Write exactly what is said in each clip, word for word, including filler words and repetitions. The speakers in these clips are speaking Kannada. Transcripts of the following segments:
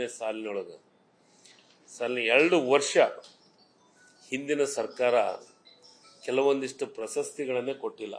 ಮೂರನೇ ಸಾಲಿನೊಳಗೆ ಸಾಲಿನ ಎರಡು ವರ್ಷ ಹಿಂದಿನ ಸರ್ಕಾರ ಕೆಲವೊಂದಿಷ್ಟು ಪ್ರಶಸ್ತಿಗಳನ್ನೇ ಕೊಟ್ಟಿಲ್ಲ.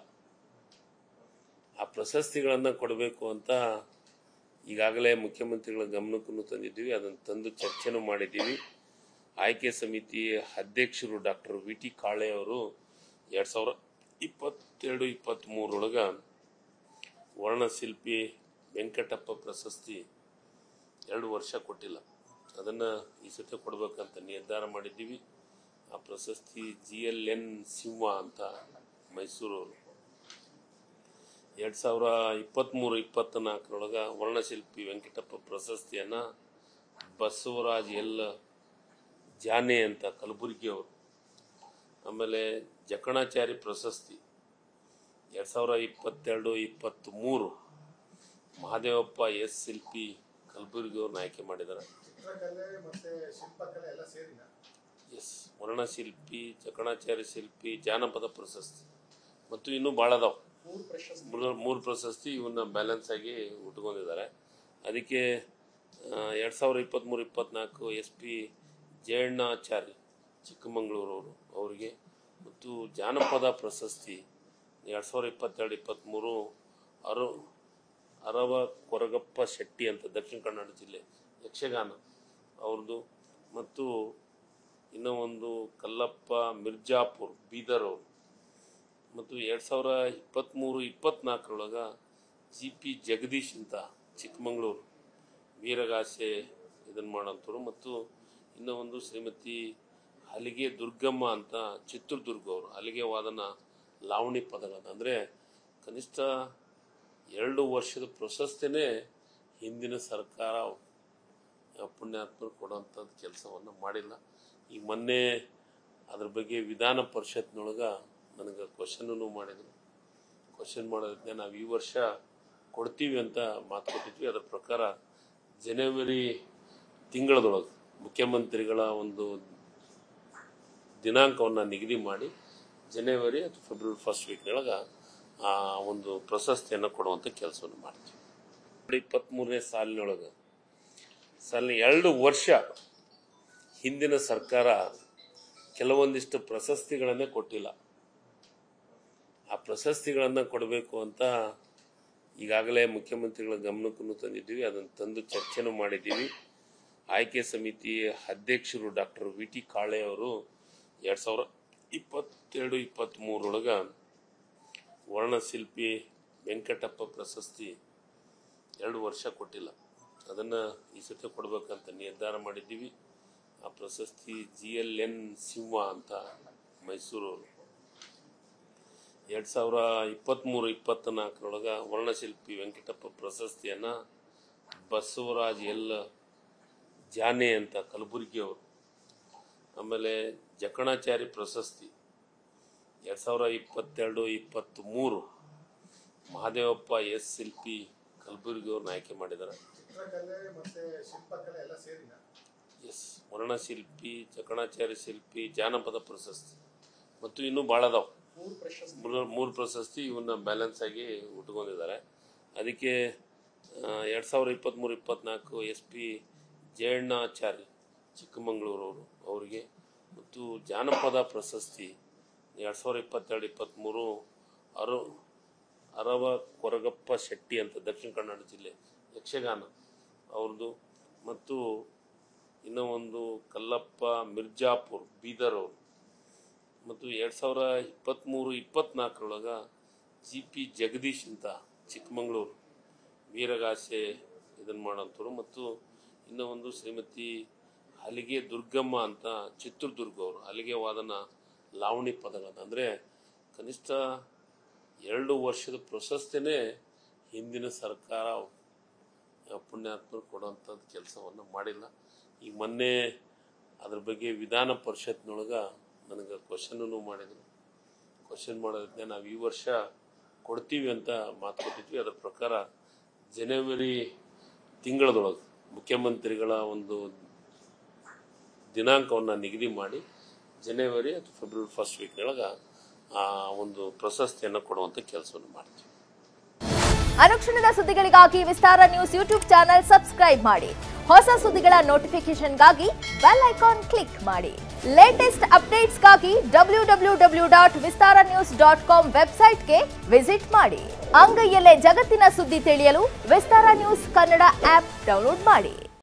ಆ ಪ್ರಶಸ್ತಿಗಳನ್ನು ಕೊಡಬೇಕು ಅಂತ ಈಗಾಗಲೇ ಮುಖ್ಯಮಂತ್ರಿಗಳ ಗಮನಕ್ಕೂ ತಂದಿದ್ದೀವಿ. ಅದನ್ನು ತಂದು ಚರ್ಚೆನೂ ಮಾಡಿದ್ದೀವಿ. ಆಯ್ಕೆ ಸಮಿತಿ ಅಧ್ಯಕ್ಷರು ಡಾಕ್ಟರ್ ವಿ ಟಿ ಕಾಳೆ ಅವರು ಎರಡು ಸಾವಿರ ಇಪ್ಪತ್ತೆರಡು ಇಪ್ಪತ್ತ್ಮೂರರೊಳಗೆ ವರ್ಣಶಿಲ್ಪಿ ವೆಂಕಟಪ್ಪ ಪ್ರಶಸ್ತಿ ಎರಡು ವರ್ಷ ಕೊಟ್ಟಿಲ್ಲ. ಅದನ್ನು ಈ ಸತಿ ಕೊಡಬೇಕಂತ ನಿರ್ಧಾರ ಮಾಡಿದ್ದೀವಿ. ಆ ಪ್ರಶಸ್ತಿ ಜಿ ಎಲ್ ಎನ್ ಸಿಂಹ ಅಂತ ಮೈಸೂರವರು ಎರಡು ಸಾವಿರ ಇಪ್ಪತ್ತ್ಮೂರು ಇಪ್ಪತ್ತ್ನಾಲ್ಕರೊಳಗೆ ವರ್ಣಶಿಲ್ಪಿ ವೆಂಕಟಪ್ಪ ಪ್ರಶಸ್ತಿಯನ್ನು ಬಸವರಾಜ್ ಎಲ್ ಜಾನೆ ಅಂತ ಕಲಬುರಗಿಯವರು. ಆಮೇಲೆ ಜಕಣಾಚಾರಿ ಪ್ರಶಸ್ತಿ ಎರಡು ಸಾವಿರ ಇಪ್ಪತ್ತೆರಡು ಇಪ್ಪತ್ತ್ಮೂರು ಮಹಾದೇವಪ್ಪ ಎಸ್ ಶಿಲ್ಪಿ ಕಲಬುರಗಿಯವ್ರನ್ನ ಆಯ್ಕೆ ಮಾಡಿದ್ದಾರೆ. ಎಸ್ ವರ್ಣಶಿಲ್ಪಿ, ಜಕಣಾಚಾರಿ ಶಿಲ್ಪಿ, ಜಾನಪದ ಪ್ರಶಸ್ತಿ ಮತ್ತು ಇನ್ನೂ ಭಾಳ ಅದಾವೆ. ಮೂರು ಪ್ರಶಸ್ತಿ ಇವನ್ನ ಬ್ಯಾಲೆನ್ಸ್ ಆಗಿ ಉಟ್ಕೊಂಡಿದ್ದಾರೆ. ಅದಕ್ಕೆ ಎರಡು ಸಾವಿರ ಇಪ್ಪತ್ತ್ಮೂರು ಇಪ್ಪತ್ತ್ನಾಲ್ಕು ಎಸ್ ಪಿ ಜಯಣ್ಣಾಚಾರಿ ಚಿಕ್ಕಮಗಳೂರವರು ಅವರಿಗೆ ಮತ್ತು ಜಾನಪದ ಪ್ರಶಸ್ತಿ ಎರಡು ಸಾವಿರ ಇಪ್ಪತ್ತೆರಡು ಇಪ್ಪತ್ತ್ಮೂರು ಅರು ಅರವ ಕೊರಗಪ್ಪ ಶೆಟ್ಟಿ ಅಂತ ದಕ್ಷಿಣ ಕನ್ನಡ ಜಿಲ್ಲೆ ಯಕ್ಷಗಾನ ಅವ್ರದ್ದು ಮತ್ತು ಇನ್ನೂ ಒಂದು ಕಲ್ಲಪ್ಪ ಮಿರ್ಜಾಪುರ್ ಬೀದರ್ ಅವರು ಮತ್ತು ಎರಡು ಸಾವಿರ ಇಪ್ಪತ್ತ್ಮೂರು ಇಪ್ಪತ್ತ್ನಾಲ್ಕರೊಳಗೆ ಜಿ ಪಿ ಜಗದೀಶ್ ಅಂತ ಚಿಕ್ಕಮಗಳೂರು ವೀರಗಾಸೆ ಇದನ್ನು ಮಾಡೋಂಥವ್ರು ಮತ್ತು ಇನ್ನೂ ಒಂದು ಶ್ರೀಮತಿ ಹಲಿಗೆ ದುರ್ಗಮ್ಮ ಅಂತ ಚಿತ್ರದುರ್ಗ ಅವರು ಹಲಿಗೆ ವಾದನ ಲಾವಣಿ ಪದಗಳನ್ನು ಅಂದರೆ ಕನಿಷ್ಠ ಎರಡು ವರ್ಷದ ಪ್ರಶಸ್ತಿನೇ ಹಿಂದಿನ ಸರ್ಕಾರ ಪುಣ್ಯಾತ್ಮರು ಕೊಡುವಂಥದ್ದು ಕೆಲಸವನ್ನು ಮಾಡಿಲ್ಲ. ಈಗ ಮೊನ್ನೆ ಅದ್ರ ಬಗ್ಗೆ ವಿಧಾನ ಪರಿಷತ್ನೊಳಗೆ ನನಗೆ ಕ್ವಶನೂ ಮಾಡಿದರು. ಕ್ವಶನ್ ಮಾಡೋದಕ್ಕೆ ನಾವು ಈ ವರ್ಷ ಕೊಡ್ತೀವಿ ಅಂತ ಮಾತು ಕೊಟ್ಟಿದ್ವಿ. ಅದರ ಪ್ರಕಾರ ಜನವರಿ ತಿಂಗಳದೊಳಗೆ ಮುಖ್ಯಮಂತ್ರಿಗಳ ಒಂದು ದಿನಾಂಕವನ್ನು ನಿಗದಿ ಮಾಡಿ ಜನವರಿ ಅಥವಾ ಫೆಬ್ರವರಿ ಫಸ್ಟ್ ವೀಕ್ನೊಳಗೆ ಆ ಒಂದು ಪ್ರಶಸ್ತಿಯನ್ನು ಕೊಡುವಂಥ ಕೆಲಸವನ್ನು ಮಾಡ್ತೀವಿ. ಇಪ್ಪತ್ತ್ಮೂರನೇ ಸಾಲಿನೊಳಗೆ ಸಾಲಿನ ಎರಡು ವರ್ಷ ಹಿಂದಿನ ಸರ್ಕಾರ ಕೆಲವೊಂದಿಷ್ಟು ಪ್ರಶಸ್ತಿಗಳನ್ನೇ ಕೊಟ್ಟಿಲ್ಲ. ಆ ಪ್ರಶಸ್ತಿಗಳನ್ನು ಕೊಡಬೇಕು ಅಂತ ಈಗಾಗಲೇ ಮುಖ್ಯಮಂತ್ರಿಗಳ ಗಮನಕ್ಕೂ ತಂದಿದ್ದೀವಿ. ಅದನ್ನು ತಂದು ಚರ್ಚೆನೂ ಮಾಡಿದ್ದೀವಿ. ಆಯ್ಕೆ ಸಮಿತಿ ಅಧ್ಯಕ್ಷರು ಡಾಕ್ಟರ್ ವಿ ಟಿ ಕಾಳೆ ಅವರು ಎರಡು ಸಾವಿರ ಇಪ್ಪತ್ತೆರಡು ಇಪ್ಪತ್ತ್ಮೂರರೊಳಗೆ ವರ್ಣಶಿಲ್ಪಿ ವೆಂಕಟಪ್ಪ ಪ್ರಶಸ್ತಿ ಎರಡು ವರ್ಷ ಕೊಟ್ಟಿಲ್ಲ. ಅದನ್ನು ಈ ಸತಿ ಕೊಡಬೇಕಂತ ನಿರ್ಧಾರ ಮಾಡಿದ್ದೀವಿ. ಆ ಪ್ರಶಸ್ತಿ ಜಿ ಎಲ್ ಎನ್ ಸಿಂಹ ಅಂತ ಮೈಸೂರವರು ಎರಡು ಸಾವಿರ ಇಪ್ಪತ್ತ್ಮೂರು ಇಪ್ಪತ್ತ್ನಾಲ್ಕರೊಳಗೆ ವರ್ಣಶಿಲ್ಪಿ ವೆಂಕಟಪ್ಪ ಪ್ರಶಸ್ತಿಯನ್ನು ಬಸವರಾಜ್ ಎಲ್ ಜಾನೆ ಅಂತ ಕಲಬುರಗಿಯವರು. ಆಮೇಲೆ ಜಕಣಾಚಾರಿ ಪ್ರಶಸ್ತಿ ಎರಡು ಸಾವಿರ ಇಪ್ಪತ್ತೆರಡು ಇಪ್ಪತ್ತ್ಮೂರು ಮಹಾದೇವಪ್ಪ ಎಸ್ ಶಿಲ್ಪಿ ಕಲಬುರಗಿಯವ್ರನ್ನ ಆಯ್ಕೆ ಮಾಡಿದ್ದಾರೆ. ಎಸ್ ವರ್ಣಶಿಲ್ಪಿ, ಜಕಣಾಚಾರಿ ಶಿಲ್ಪಿ, ಜಾನಪದ ಪ್ರಶಸ್ತಿ ಮತ್ತು ಇನ್ನೂ ಭಾಳ ಅದಾವೆ. ಮೂರು ಪ್ರಶಸ್ತಿ ಇವನ್ನ ಬ್ಯಾಲೆನ್ಸ್ ಆಗಿ ಉಟ್ಕೊಂಡಿದ್ದಾರೆ. ಅದಕ್ಕೆ ಎರಡು ಸಾವಿರ ಇಪ್ಪತ್ತ್ಮೂರು ಇಪ್ಪತ್ತ್ನಾಲ್ಕು ಎಸ್ ಪಿ ಜಯಣ್ಣಾಚಾರಿ ಚಿಕ್ಕಮಗಳೂರವರು ಅವರಿಗೆ ಮತ್ತು ಜಾನಪದ ಪ್ರಶಸ್ತಿ ಎರಡು ಸಾವಿರ ಇಪ್ಪತ್ತೆರಡು ಇಪ್ಪತ್ತ್ಮೂರು ಅರು ಅರವ ಕೊರಗಪ್ಪ ಶೆಟ್ಟಿ ಅಂತ ದಕ್ಷಿಣ ಕನ್ನಡ ಜಿಲ್ಲೆ ಯಕ್ಷಗಾನ ಅವ್ರದ್ದು ಮತ್ತು ಇನ್ನೂ ಒಂದು ಕಲ್ಲಪ್ಪ ಮಿರ್ಜಾಪುರ್ ಬೀದರ್ ಅವರು ಮತ್ತು ಎರಡು ಸಾವಿರ ಇಪ್ಪತ್ತ್ಮೂರು ಇಪ್ಪತ್ತ್ನಾಲ್ಕರೊಳಗೆ ಜಿ ಪಿ ಜಗದೀಶ್ ಅಂತ ಚಿಕ್ಕಮಗಳೂರು ವೀರಗಾಸೆ ಇದನ್ನು ಮಾಡೋಂಥವ್ರು ಮತ್ತು ಇನ್ನೂ ಒಂದು ಶ್ರೀಮತಿ ಹಲಿಗೆ ದುರ್ಗಮ್ಮ ಅಂತ ಚಿತ್ರದುರ್ಗ ಅವರು ಹಲಿಗೆ ವಾದನ ಲಾವಣಿ ಪದಗಳನ್ನು ಅಂದರೆ ಕನಿಷ್ಠ ಎರಡು ವರ್ಷದ ಪ್ರಶಸ್ತಿನೇ ಹಿಂದಿನ ಸರ್ಕಾರ ಪುಣ್ಯಾತ್ಮರು ಕೊಡುವಂಥದ್ದು ಕೆಲಸವನ್ನು ಮಾಡಿಲ್ಲ. ಈಗ ಮೊನ್ನೆ ಅದ್ರ ಬಗ್ಗೆ ವಿಧಾನ ಪರಿಷತ್ನೊಳಗೆ ನನಗೆ ಕ್ವಶನೂ ಮಾಡಿದರು. ಕ್ವಶನ್ ಮಾಡೋದಕ್ಕೆ ನಾವು ಈ ವರ್ಷ ಕೊಡ್ತೀವಿ ಅಂತ ಮಾತು ಕೊಟ್ಟಿದ್ವಿ. ಅದರ ಪ್ರಕಾರ ಜನವರಿ ತಿಂಗಳದೊಳಗೆ ಮುಖ್ಯಮಂತ್ರಿಗಳ ಒಂದು ದಿನಾಂಕವನ್ನು ನಿಗದಿ ಮಾಡಿ ಜನವರಿ ಅಥವಾ ಫೆಬ್ರವರಿ ಫಸ್ಟ್ ವೀಕ್ನೊಳಗೆ ಆ ಒಂದು ಪ್ರಶಸ್ತಿಯನ್ನು ಕೊಡುವಂಥ ಕೆಲಸವನ್ನು ಮಾಡ್ತೀವಿ. ಅನುಕ್ಷಣದ ಸುದ್ದಿಗಳಿಗಾಗಿ Vistara news YouTube channel subscribe ಮಾಡಿ. ಹೊಸ ಸುದ್ದಿಗಳ ನೋಟಿಫಿಕೇಶನ್ಗಾಗಿ ಬೆಲ್ ಐಕಾನ್ ಕ್ಲಿಕ್ ಮಾಡಿ. ಲೇಟೆಸ್ಟ್ ಅಪ್ಡೇಟ್ಸ್ಗಾಗಿ W W W dot Vistara news dot com ವೆಬ್ಸೈಟ್ಗೆ ವಿಸಿಟ್ ಮಾಡಿ. ಅಂಗೈಯಲ್ಲೇ ಜಗತ್ತಿನ ಸುದ್ದಿ ತಿಳಿಯಲು Vistara news Kannada app download ಮಾಡಿ.